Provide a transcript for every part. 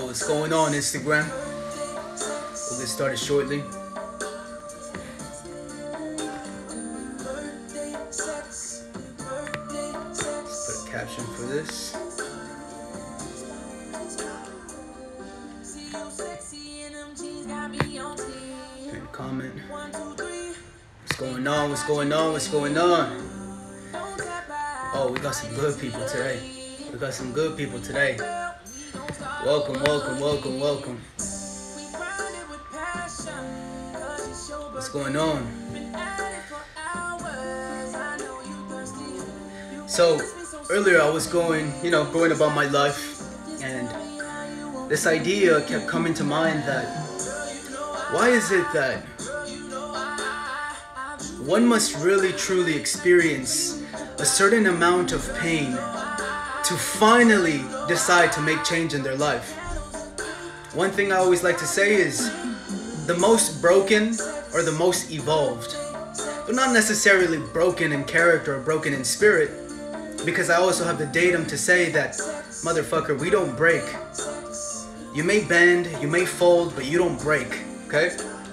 What's going on, Instagram? We'll get started shortly. Let's put a caption for this. Pin a comment. What's going on? What's going on? What's going on? Oh, we got some good people today. We got some good people today. Welcome, welcome, welcome, welcome. What's going on? So, earlier I was going about my life, and this idea kept coming to mind that why is it that one must really truly experience a certain amount of pain to finally decide to make change in their life? One thing I always like to say is the most broken or the most evolved, but not necessarily broken in character or broken in spirit, because I also have the datum to say that, motherfucker, we don't break. You may bend, you may fold, but you don't break, okay?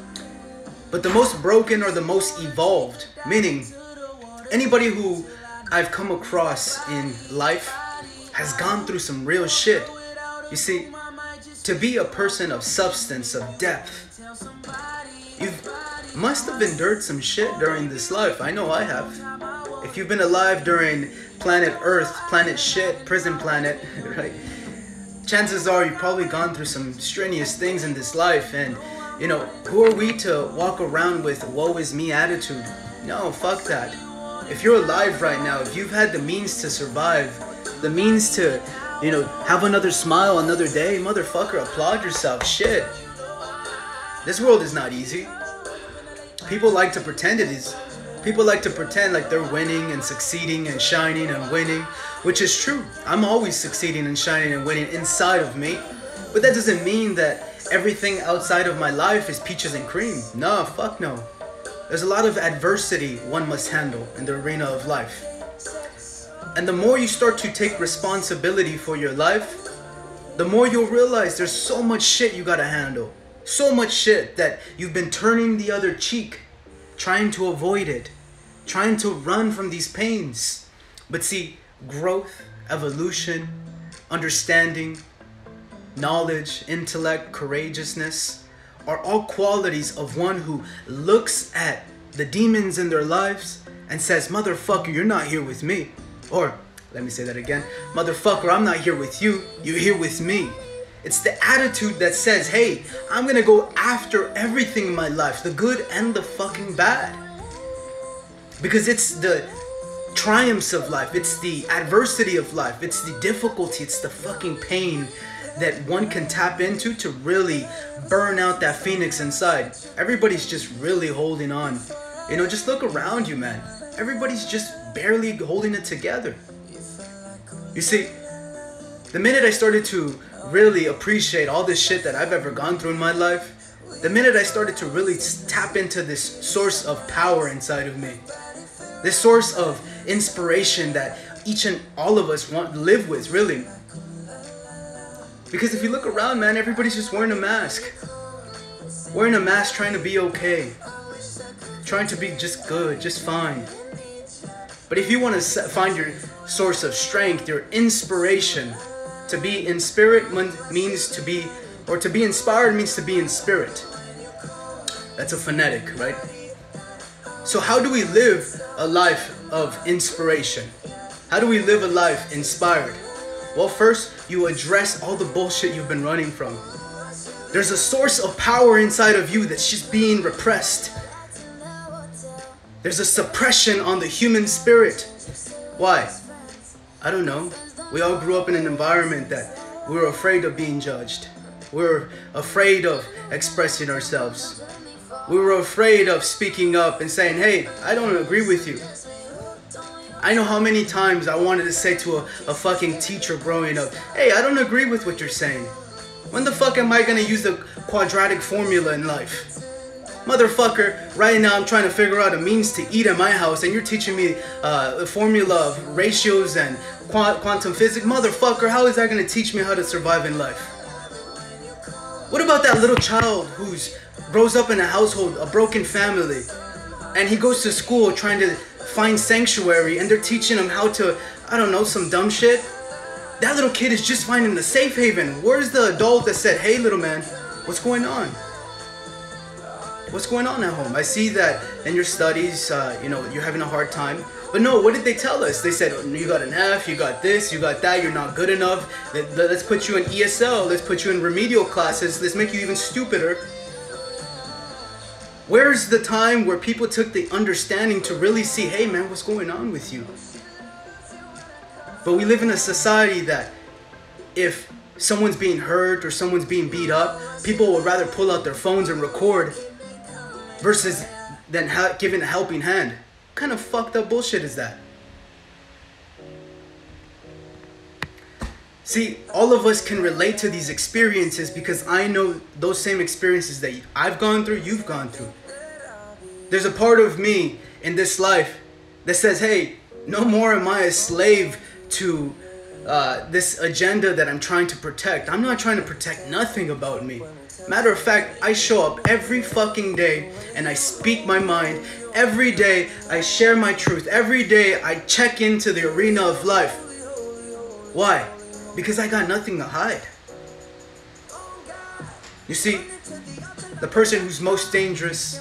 But the most broken or the most evolved, meaning anybody who I've come across in life has gone through some real shit. You see, to be a person of substance, of depth, you must have endured some shit during this life. I know I have. If you've been alive during planet Earth, planet shit, prison planet, right? Chances are you've probably gone through some strenuous things in this life, and who are we to walk around with woe is me attitude? No, fuck that. If you're alive right now, if you've had the means to survive, the means to, have another smile, another day, motherfucker, applaud yourself. Shit. This world is not easy. People like to pretend it is. People like to pretend like they're winning and succeeding and shining and winning, which is true. I'm always succeeding and shining and winning inside of me. But that doesn't mean that everything outside of my life is peaches and cream. No, fuck no. There's a lot of adversity one must handle in the arena of life. And the more you start to take responsibility for your life, the more you'll realize there's so much shit you gotta handle. So much shit that you've been turning the other cheek, trying to avoid it, trying to run from these pains. But see, growth, evolution, understanding, knowledge, intellect, courageousness are all qualities of one who looks at the demons in their lives and says, motherfucker, you're not here with me. Or, let me say that again, motherfucker, I'm not here with you, you're here with me. It's the attitude that says, hey, I'm gonna go after everything in my life, the good and the fucking bad. Because it's the triumphs of life, it's the adversity of life, it's the difficulty, it's the fucking pain that one can tap into to really burn out that phoenix inside. Everybody's just really holding on. Just look around you, man. Everybody's just barely holding it together. You see, the minute I started to really appreciate all this shit that I've ever gone through in my life, the minute I started to really tap into this source of power inside of me, this source of inspiration that each and all of us want to live with, really. Because if you look around, man, everybody's just wearing a mask. Wearing a mask, trying to be okay. Trying to be just good, just fine. But if you want to find your source of strength, your inspiration, to be in spirit means to be, or to be inspired means to be in spirit. That's a phonetic, right? So how do we live a life of inspiration? How do we live a life inspired? Well, first, you address all the bullshit you've been running from. There's a source of power inside of you that's just being repressed. There's a suppression on the human spirit. Why? I don't know. We all grew up in an environment that we were afraid of being judged. We were afraid of expressing ourselves. We were afraid of speaking up and saying, hey, I don't agree with you. I know how many times I wanted to say to a fucking teacher growing up, hey, I don't agree with what you're saying. When the fuck am I gonna use the quadratic formula in life? Motherfucker, right now I'm trying to figure out a means to eat at my house and you're teaching me a formula of ratios and quantum physics. Motherfucker, how is that gonna teach me how to survive in life? What about that little child who's grows up in a household, a broken family, and he goes to school trying to find sanctuary, and they're teaching him how to, I don't know, some dumb shit? That little kid is just finding a safe haven. Where's the adult that said, hey, little man, what's going on? What's going on at home? I see that in your studies, you're having a hard time. But no, what did they tell us? They said, you got an F, you got this, you got that, you're not good enough. Let's put you in ESL, let's put you in remedial classes, let's make you even stupider. Where's the time where people took the understanding to really see, hey man, what's going on with you? But we live in a society that if someone's being hurt or someone's being beat up, people would rather pull out their phones and record versus than giving a helping hand. What kind of fucked up bullshit is that? See, all of us can relate to these experiences because I know those same experiences that I've gone through, you've gone through. There's a part of me in this life that says, hey, no more am I a slave to this agenda that I'm trying to protect. I'm not trying to protect nothing about me. Matter of fact, I show up every fucking day and I speak my mind. Every day I share my truth. Every day I check into the arena of life. Why? Because I got nothing to hide. You see, the person who's most dangerous,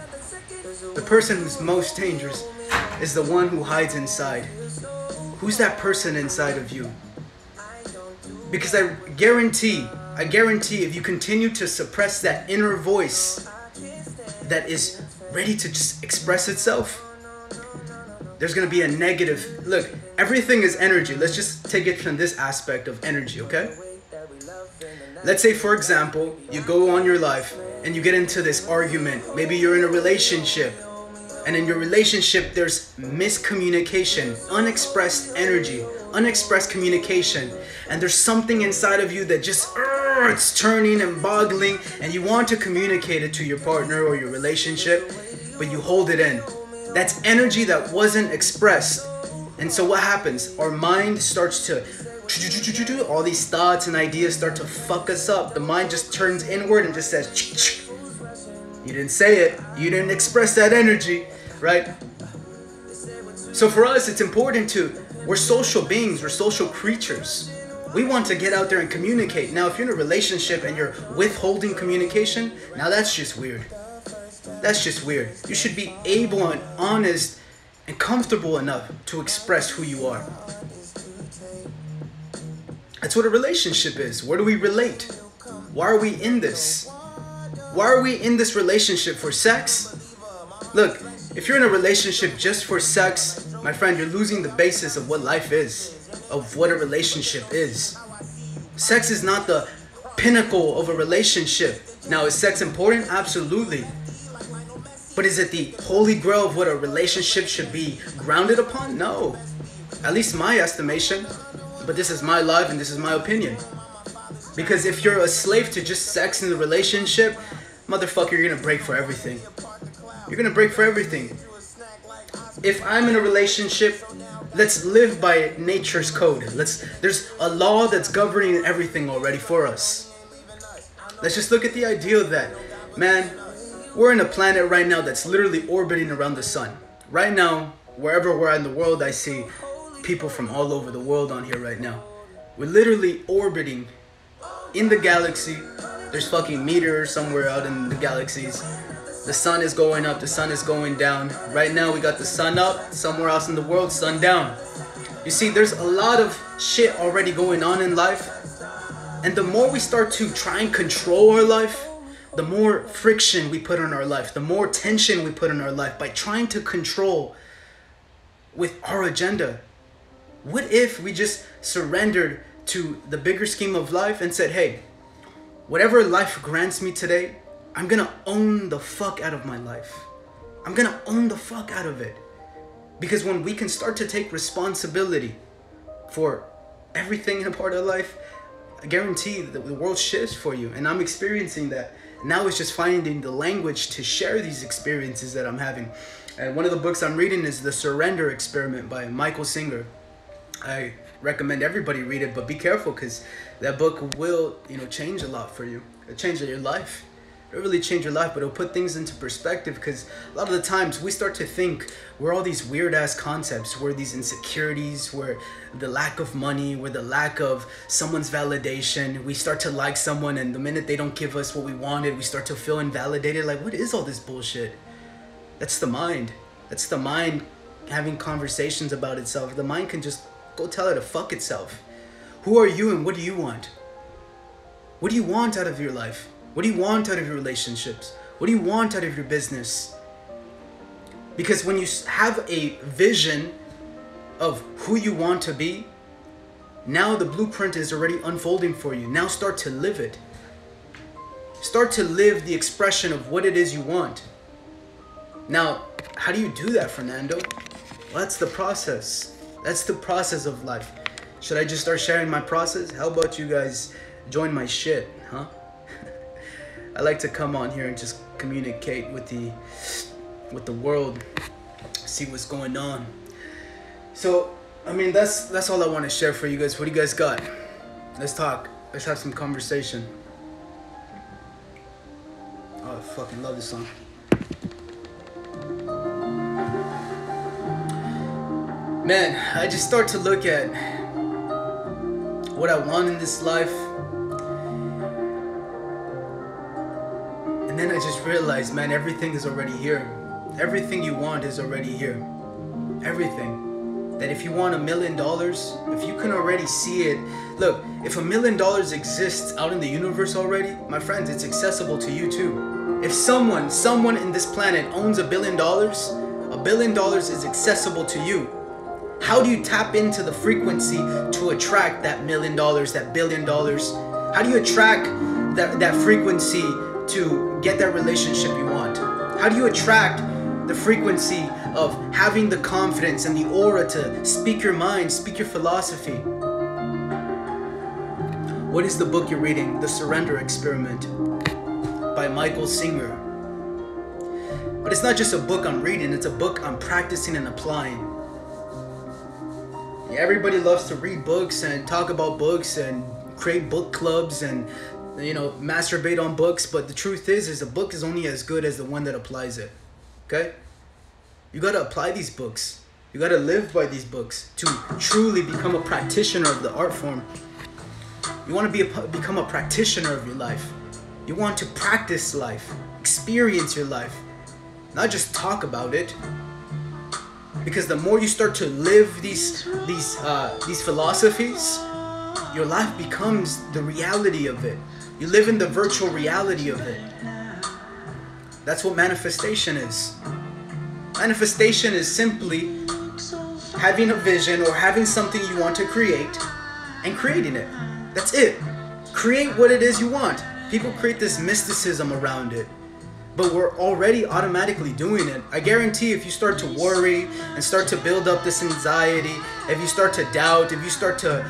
is the one who hides inside. Who's that person inside of you? Because I guarantee if you continue to suppress that inner voice that is ready to just express itself, there's going to be a negative. Look, everything is energy. Let's just take it from this aspect of energy, okay? Let's say, for example, you go on your life and you get into this argument. Maybe you're in a relationship. And in your relationship, there's miscommunication, unexpressed energy, unexpressed communication. And there's something inside of you that just, it's turning and boggling. And you want to communicate it to your partner or your relationship, but you hold it in. That's energy that wasn't expressed. And so what happens? Our mind starts to, all these thoughts and ideas start to fuck us up. The mind just turns inward and just says, you didn't say it. You didn't express that energy, right? So for us, it's important we're social beings. We're social creatures. We want to get out there and communicate. Now, if you're in a relationship and you're withholding communication, now that's just weird. That's just weird. You should be able and honest and comfortable enough to express who you are. That's what a relationship is. Where do we relate? Why are we in this? Why are we in this relationship? For sex? Look, if you're in a relationship just for sex, my friend, you're losing the basis of what life is, of what a relationship is. Sex is not the pinnacle of a relationship. Now, is sex important? Absolutely. But is it the holy grail of what a relationship should be grounded upon? No. At least my estimation. But this is my life and this is my opinion. Because if you're a slave to just sex in the relationship, motherfucker, you're gonna break for everything. You're gonna break for everything. If I'm in a relationship, let's live by nature's code. There's a law that's governing everything already for us. Let's just look at the idea that, man, we're in a planet right now that's literally orbiting around the sun. Right now, wherever we're in the world, I see people from all over the world on here right now. We're literally orbiting in the galaxy. There's fucking meteors somewhere out in the galaxies. The sun is going up, the sun is going down. Right now we got the sun up, somewhere else in the world, sun down. You see, there's a lot of shit already going on in life. And the more we start to try and control our life, the more friction we put in our life, the more tension we put in our life by trying to control with our agenda. What if we just surrendered to the bigger scheme of life and said, hey, whatever life grants me today, I'm gonna own the fuck out of my life. I'm gonna own the fuck out of it. Because when we can start to take responsibility for everything in a part of life, I guarantee that the world shifts for you. And I'm experiencing that. Now it's just finding the language to share these experiences that I'm having. And one of the books I'm reading is The Surrender Experiment by Michael Singer. I recommend everybody read it, but be careful because that book will, change a lot for you. It'll change your life. It'll really change your life, but it'll put things into perspective, because a lot of the times we start to think we're all these weird ass concepts, we're these insecurities, we're the lack of money, we're the lack of someone's validation. We start to like someone, and the minute they don't give us what we wanted, we start to feel invalidated. Like, what is all this bullshit? That's the mind. That's the mind having conversations about itself. The mind can just go tell it to fuck itself. Who are you and what do you want? What do you want out of your life? What do you want out of your relationships? What do you want out of your business? Because when you have a vision of who you want to be, now the blueprint is already unfolding for you. Now start to live it. Start to live the expression of what it is you want. Now, how do you do that, Fernando? Well, that's the process. That's the process of life. Should I just start sharing my process? How about you guys join my shit, huh? I like to come on here and just communicate with the world, see what's going on. So, I mean, that's all I want to share for you guys. What do you guys got? Let's talk. Let's have some conversation. Oh, I fucking love this song. Man, I just start to look at what I want in this life, and then I just realized, man, everything is already here. Everything you want is already here. Everything. That if you want $1 million, if you can already see it, look, if $1 million exists out in the universe already, my friends, it's accessible to you too. If someone in this planet owns $1 billion, $1 billion is accessible to you. How do you tap into the frequency to attract that $1 million, that $1 billion? How do you attract that frequency to get that relationship you want? How do you attract the frequency of having the confidence and the aura to speak your mind, speak your philosophy? What is the book you're reading? The Surrender Experiment by Michael Singer. But it's not just a book I'm reading, it's a book I'm practicing and applying. Everybody loves to read books and talk about books and create book clubs and, you know, masturbate on books. But the truth is a book is only as good as the one that applies it. Okay? You got to apply these books. You got to live by these books to truly become a practitioner of the art form. You want to become a practitioner of your life. You want to practice life, experience your life, not just talk about it. Because the more you start to live these philosophies, your life becomes the reality of it. You live in the virtual reality of it. That's what manifestation is. Manifestation is simply having a vision or having something you want to create and creating it. That's it. Create what it is you want. People create this mysticism around it, but we're already automatically doing it. I guarantee if you start to worry and start to build up this anxiety, if you start to doubt, if you start to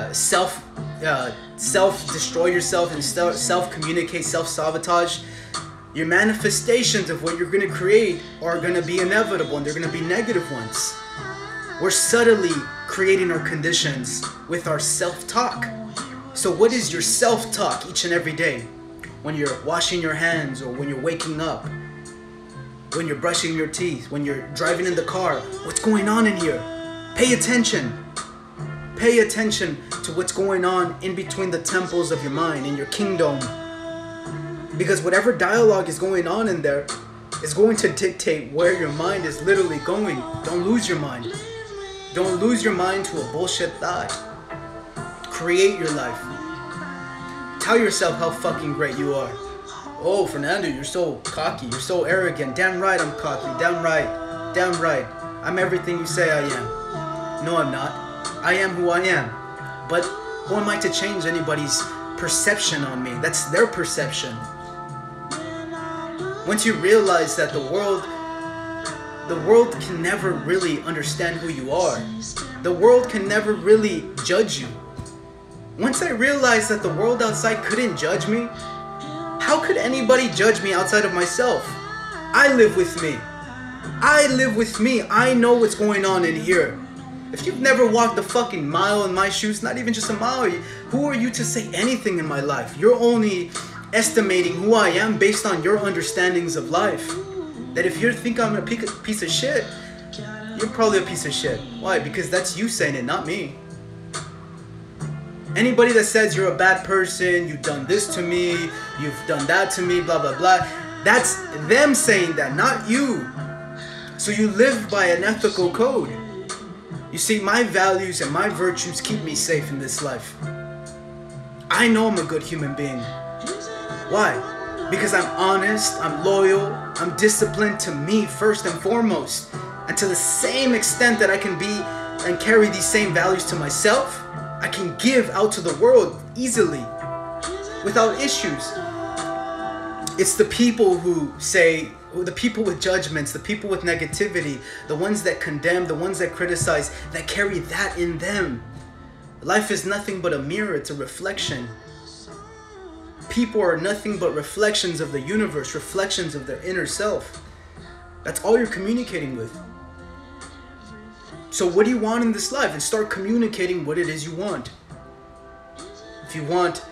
self-destroy yourself and self-communicate, self-sabotage, your manifestations of what you're going to create are going to be inevitable, and they're going to be negative ones. We're subtly creating our conditions with our self-talk. So what is your self-talk each and every day? When you're washing your hands, or when you're waking up, when you're brushing your teeth, when you're driving in the car, what's going on in here? Pay attention. Pay attention to what's going on in between the temples of your mind, in your kingdom. Because whatever dialogue is going on in there is going to dictate where your mind is literally going. Don't lose your mind. Don't lose your mind to a bullshit thought. Create your life. Tell yourself how fucking great you are. Oh, Fernando, you're so cocky. You're so arrogant. Damn right I'm cocky. Damn right. Damn right. I'm everything you say I am. No, I'm not. I am who I am. But who am I to change anybody's perception on me? That's their perception. Once you realize that the world can never really understand who you are. The world can never really judge you. Once I realized that the world outside couldn't judge me, how could anybody judge me outside of myself? I live with me. I live with me. I know what's going on in here. If you've never walked a fucking mile in my shoes, not even just a mile, who are you to say anything in my life? You're only estimating who I am based on your understandings of life. That if you think I'm a piece of shit, you're probably a piece of shit. Why? Because that's you saying it, not me. Anybody that says you're a bad person, you've done this to me, you've done that to me, blah, blah, blah, that's them saying that, not you. So you live by an ethical code. You see, my values and my virtues keep me safe in this life. I know I'm a good human being. Why? Because I'm honest, I'm loyal, I'm disciplined to me first and foremost. And to the same extent that I can be and carry these same values to myself, I can give out to the world easily, without issues. It's the people who say, the people with judgments, the people with negativity, the ones that condemn, the ones that criticize, that carry that in them. Life is nothing but a mirror, it's a reflection. People are nothing but reflections of the universe, reflections of their inner self. That's all you're communicating with. So what do you want in this life? And start communicating what it is you want. If you want,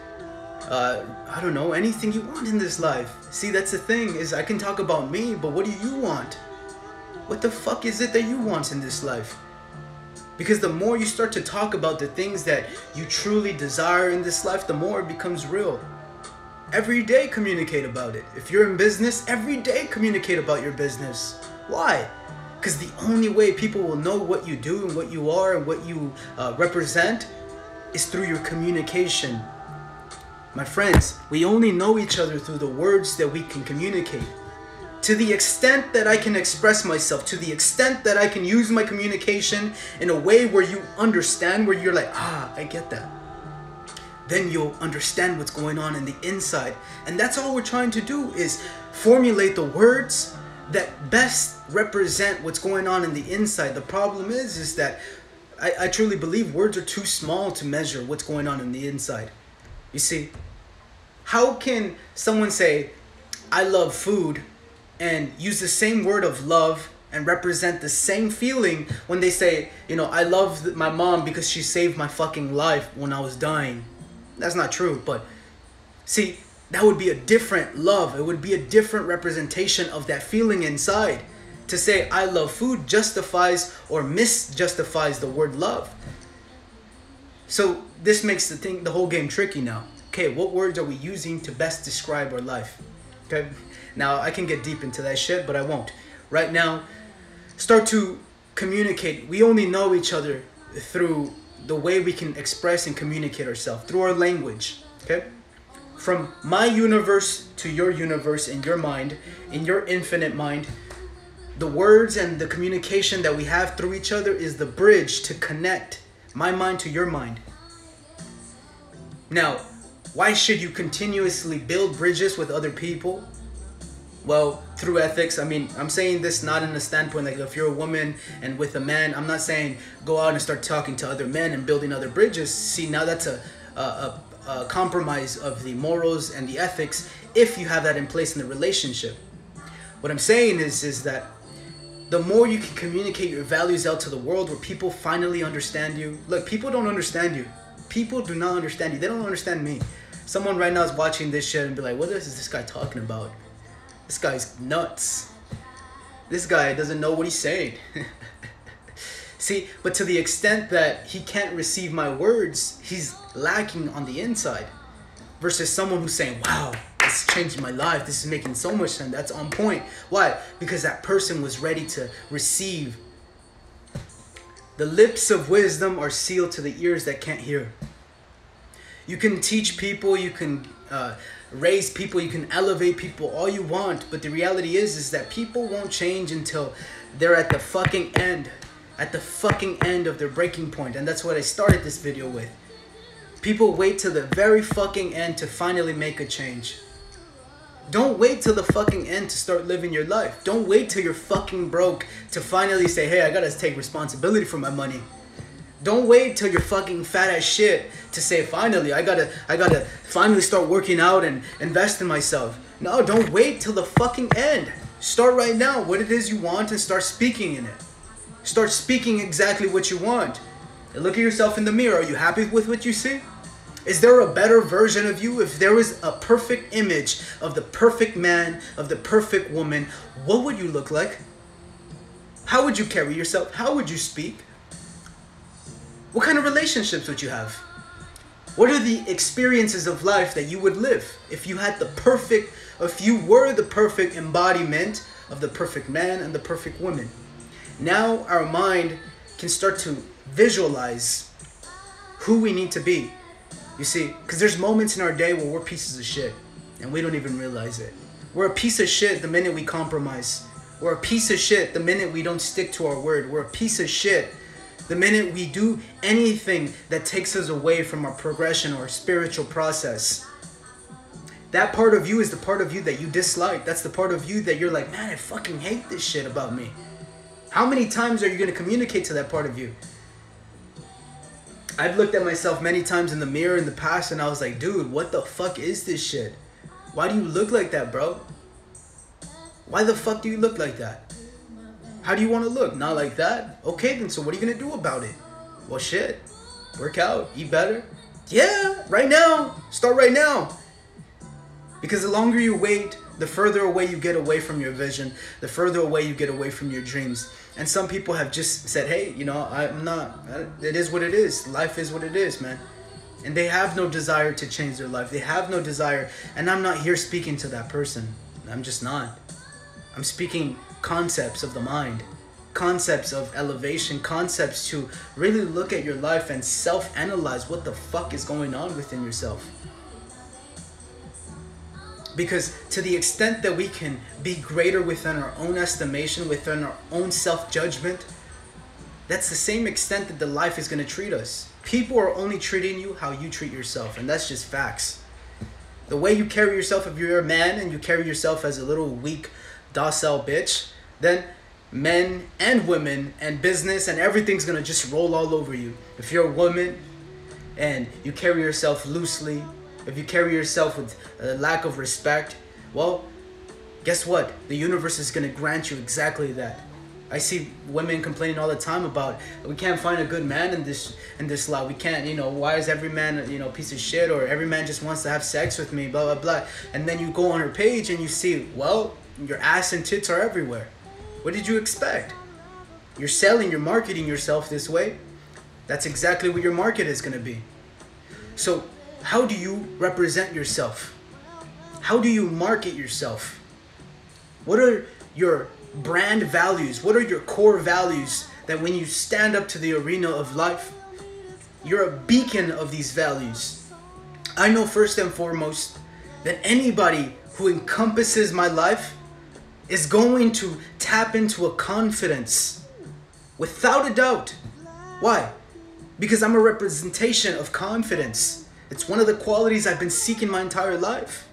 I don't know, anything you want in this life. See, that's the thing, is I can talk about me, but what do you want? What the fuck is it that you want in this life? Because the more you start to talk about the things that you truly desire in this life, the more it becomes real. Every day communicate about it. If you're in business, every day communicate about your business. Why? Because the only way people will know what you do and what you are and what you represent is through your communication. My friends, we only know each other through the words that we can communicate. To the extent that I can express myself, to the extent that I can use my communication in a way where you understand, where you're like, ah, I get that. Then you'll understand what's going on in the inside. And that's all we're trying to do, is formulate the words that best represent what's going on in the inside. The problem is that I truly believe words are too small to measure what's going on in the inside. You see, how can someone say, I love food, and use the same word of love and represent the same feeling when they say, you know, I love my mom because she saved my fucking life when I was dying? That's not true, but see, that would be a different love. It would be a different representation of that feeling inside. To say I love food justifies or misjustifies the word love. So this makes the whole game tricky now. Okay, what words are we using to best describe our life? Okay, now I can get deep into that shit, but I won't. Right now, start to communicate. We only know each other through the way we can express and communicate ourselves, through our language. Okay, from my universe to your universe in your mind, in your infinite mind, the words and the communication that we have through each other is the bridge to connect my mind to your mind. Now, why should you continuously build bridges with other people? Well, through ethics. I mean, I'm saying this not in a standpoint like if you're a woman and with a man, I'm not saying go out and start talking to other men and building other bridges. See, now that's a compromise of the morals and the ethics if you have that in place in the relationship. What I'm saying is that the more you can communicate your values out to the world where people finally understand you. Look, people don't understand you. People do not understand you. They don't understand me. Someone right now is watching this shit and be like, what is this guy talking about? This guy's nuts. This guy doesn't know what he's saying. See, but to the extent that he can't receive my words, he's lacking on the inside. Versus someone who's saying, wow, this is changing my life. This is making so much sense. That's on point. Why? Because that person was ready to receive. The lips of wisdom are sealed to the ears that can't hear. You can teach people, you can raise people, you can elevate people all you want, but the reality is that people won't change until they're at the fucking end. At the fucking end of their breaking point. And that's what I started this video with. People wait till the very fucking end to finally make a change. Don't wait till the fucking end to start living your life. Don't wait till you're fucking broke to finally say, hey, I gotta take responsibility for my money. Don't wait till you're fucking fat as shit to say, finally, I gotta finally start working out and invest in myself. No, don't wait till the fucking end. Start right now, what it is you want, and start speaking in it. Start speaking exactly what you want. And look at yourself in the mirror. Are you happy with what you see? Is there a better version of you? If there was a perfect image of the perfect man, of the perfect woman, what would you look like? How would you carry yourself? How would you speak? What kind of relationships would you have? What are the experiences of life that you would live if you had the perfect, if you were the perfect embodiment of the perfect man and the perfect woman? Now our mind can start to visualize who we need to be. You see, because there's moments in our day where we're pieces of shit and we don't even realize it. We're a piece of shit the minute we compromise. We're a piece of shit the minute we don't stick to our word. We're a piece of shit the minute we do anything that takes us away from our progression or spiritual process. That part of you is the part of you that you dislike. That's the part of you that you're like, man, I fucking hate this shit about me. How many times are you going to communicate to that part of you? I've looked at myself many times in the mirror in the past and I was like, dude, what the fuck is this shit? Why do you look like that, bro? Why the fuck do you look like that? How do you want to look? Not like that? Okay, then so what are you going to do about it? Well, shit. Work out. Eat better. Yeah, right now. Start right now. Because the longer you wait, the further away you get away from your vision, the further away you get away from your dreams. And some people have just said, hey, you know, it is what it is. Life is what it is, man. And they have no desire to change their life. They have no desire. And I'm not here speaking to that person. I'm just not. I'm speaking concepts of the mind, concepts of elevation, concepts to really look at your life and self-analyze what the fuck is going on within yourself. Because to the extent that we can be greater within our own estimation, within our own self-judgment, that's the same extent that the life is going to treat us. People are only treating you how you treat yourself, and that's just facts. The way you carry yourself, if you're a man and you carry yourself as a little weak, docile bitch, then men and women and business and everything's going to just roll all over you. If you're a woman and you carry yourself loosely, if you carry yourself with a lack of respect, well, guess what? The universe is going to grant you exactly that. I see women complaining all the time about, we can't find a good man in this life. We can't, you know, why is every man, you know, a piece of shit, or every man just wants to have sex with me, blah, blah, blah. And then you go on her page and you see, well, your ass and tits are everywhere. What did you expect? You're selling, you're marketing yourself this way. That's exactly what your market is going to be. So how do you represent yourself? How do you market yourself? What are your brand values? What are your core values that when you stand up to the arena of life, you're a beacon of these values? I know first and foremost that anybody who encompasses my life is going to tap into a confidence without a doubt. Why? Because I'm a representation of confidence. It's one of the qualities I've been seeking my entire life.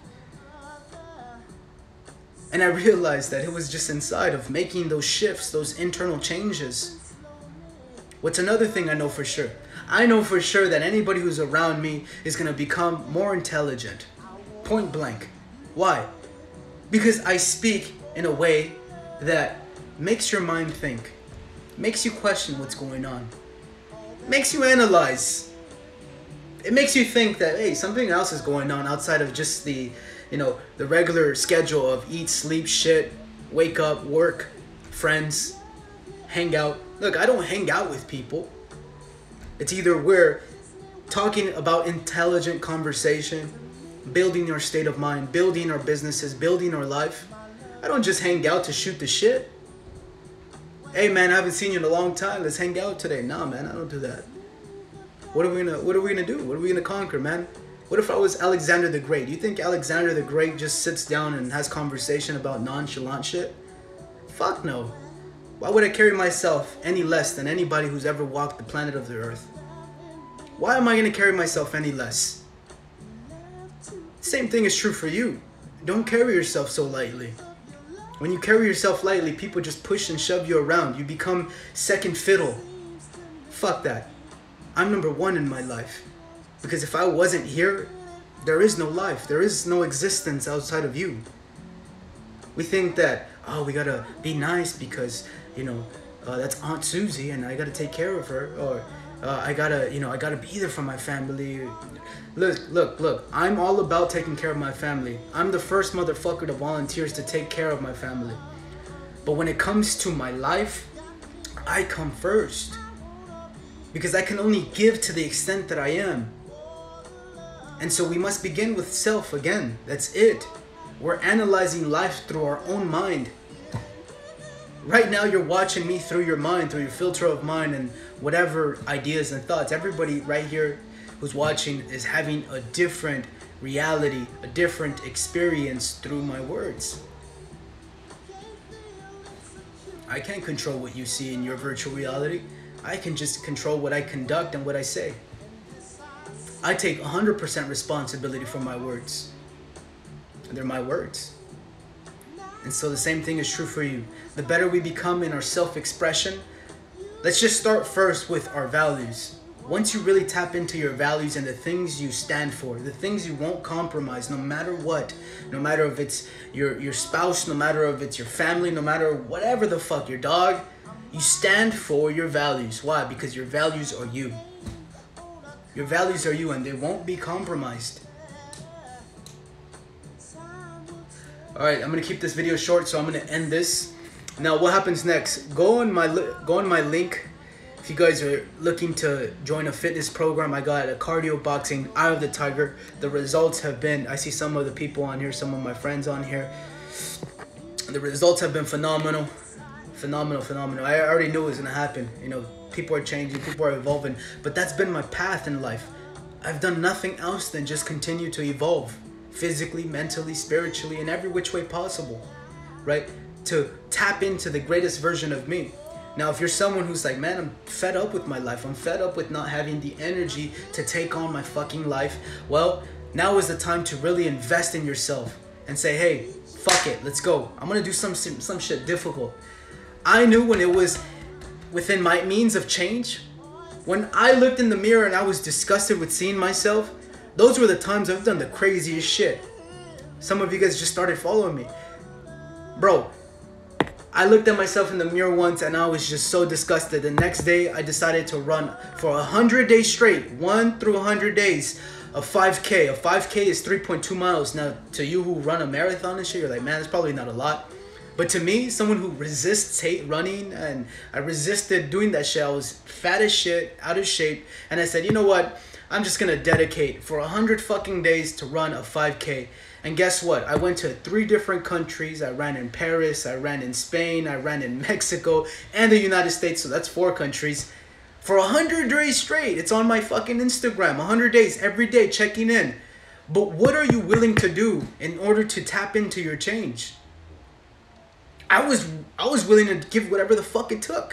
And I realized that it was just inside of making those shifts, those internal changes. What's another thing I know for sure? I know for sure that anybody who's around me is going to become more intelligent. Point blank. Why? Because I speak in a way that makes your mind think, makes you question what's going on, makes you analyze. It makes you think that, hey, something else is going on outside of just the, you know, the regular schedule of eat, sleep, shit, wake up, work, friends, hang out. Look, I don't hang out with people. It's either we're talking about intelligent conversation, building our state of mind, building our businesses, building our life. I don't just hang out to shoot the shit. Hey man, I haven't seen you in a long time. Let's hang out today. Nah, man, I don't do that. What are we gonna do? What are we gonna conquer, man? What if I was Alexander the Great? Do you think Alexander the Great just sits down and has conversation about nonchalant shit? Fuck no. Why would I carry myself any less than anybody who's ever walked the planet of the earth? Why am I gonna carry myself any less? Same thing is true for you. Don't carry yourself so lightly. When you carry yourself lightly, people just push and shove you around. You become second fiddle. Fuck that. I'm number one in my life. Because if I wasn't here, there is no life. There is no existence outside of you. We think that, oh, we gotta be nice because, you know, that's Aunt Susie and I gotta take care of her. Or I gotta be there for my family. Look, I'm all about taking care of my family. I'm the first motherfucker to volunteers to take care of my family. But when it comes to my life, I come first. Because I can only give to the extent that I am. And so we must begin with self again. That's it. We're analyzing life through our own mind. Right now you're watching me through your mind, through your filter of mind and whatever ideas and thoughts. Everybody right here who's watching is having a different reality, a different experience through my words. I can't control what you see in your virtual reality. I can just control what I conduct and what I say. I take 100% responsibility for my words. They're my words. And so the same thing is true for you. The better we become in our self-expression, let's just start first with our values. Once you really tap into your values and the things you stand for, the things you won't compromise no matter what, no matter if it's your spouse, no matter if it's your family, no matter whatever the fuck, your dog, you stand for your values. Why? Because your values are you. Your values are you and they won't be compromised. Alright, I'm going to keep this video short, so I'm going to end this. Now, what happens next? Go on my link. If you guys are looking to join a fitness program, I got a cardio boxing Eye of the Tiger. The results have been, I see some of the people on here, some of my friends on here. The results have been phenomenal. Phenomenal. I already knew it was going to happen. You know, people are changing, people are evolving. But that's been my path in life. I've done nothing else than just continue to evolve. Physically, mentally, spiritually, in every which way possible. Right? To tap into the greatest version of me. Now, if you're someone who's like, man, I'm fed up with my life. I'm fed up with not having the energy to take on my fucking life. Well, now is the time to really invest in yourself and say, hey, fuck it, let's go. I'm gonna do some shit difficult. I knew when it was within my means of change, when I looked in the mirror and I was disgusted with seeing myself, those were the times I've done the craziest shit. Some of you guys just started following me. Bro, I looked at myself in the mirror once and I was just so disgusted. The next day, I decided to run for 100 days straight, 1 through 100 days, a 5K. A 5K is 3.2 miles. Now, to you who run a marathon and shit, you're like, man, it's probably not a lot. But to me, someone who resists running, and I resisted doing that shit. I was fat as shit, out of shape, and I said, you know what? I'm just gonna dedicate for 100 fucking days to run a 5K. And guess what? I went to 3 different countries. I ran in Paris, I ran in Spain, I ran in Mexico, and the United States. So that's 4 countries. For 100 days straight. It's on my fucking Instagram. 100 days, every day, checking in. But what are you willing to do in order to tap into your change? I was willing to give whatever the fuck it took.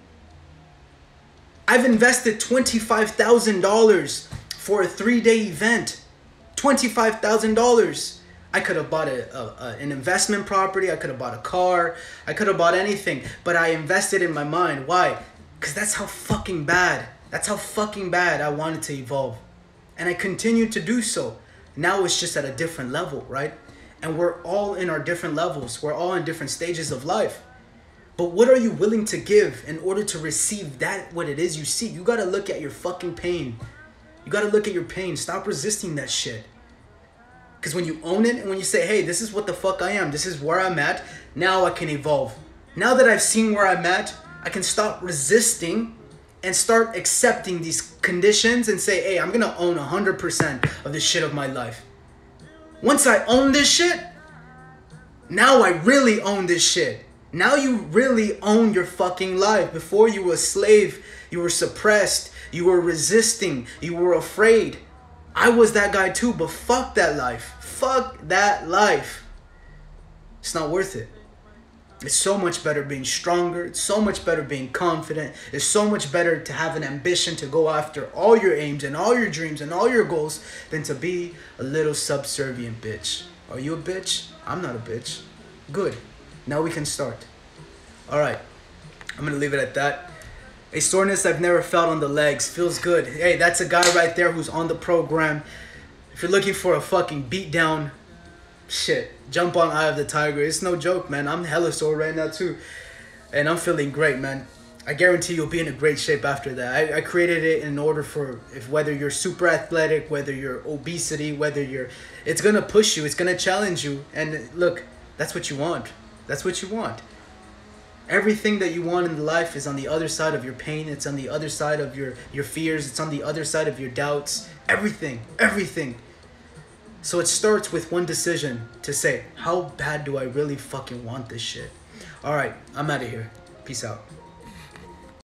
I've invested $25,000 for a 3-day event. $25,000. I could have bought an investment property. I could have bought a car. I could have bought anything. But I invested in my mind. Why? Because that's how fucking bad. That's how fucking bad I wanted to evolve. And I continued to do so. Now it's just at a different level, right? And we're all in our different levels. We're all in different stages of life. But what are you willing to give in order to receive that, what it is you see? You gotta look at your fucking pain. You gotta look at your pain. Stop resisting that shit. Because when you own it and when you say, hey, this is what the fuck I am. This is where I'm at. Now I can evolve. Now that I've seen where I'm at, I can stop resisting and start accepting these conditions and say, hey, I'm gonna own 100% of this shit of my life. Once I own this shit, now I really own this shit. Now you really own your fucking life. Before you were a slave, you were suppressed, you were resisting, you were afraid. I was that guy too, but fuck that life. Fuck that life. It's not worth it. It's so much better being stronger. It's so much better being confident. It's so much better to have an ambition to go after all your aims and all your dreams and all your goals than to be a little subservient bitch. Are you a bitch? I'm not a bitch. Good. Now we can start. Alright. I'm going to leave it at that. A soreness I've never felt on the legs. Feels good. Hey, that's a guy right there who's on the program. If you're looking for a fucking beatdown, shit, jump on Eye of the Tiger. It's no joke, man. I'm hella sore right now too. And I'm feeling great, man. I guarantee you'll be in a great shape after that. I created it in order for, if whether you're super athletic, whether you're obesity, whether you're, it's gonna push you, it's gonna challenge you. And look, that's what you want. That's what you want. Everything that you want in life is on the other side of your pain. It's on the other side of your fears. It's on the other side of your doubts. Everything, everything. So it starts with one decision to say, how bad do I really fucking want this shit? All right, I'm out of here. Peace out.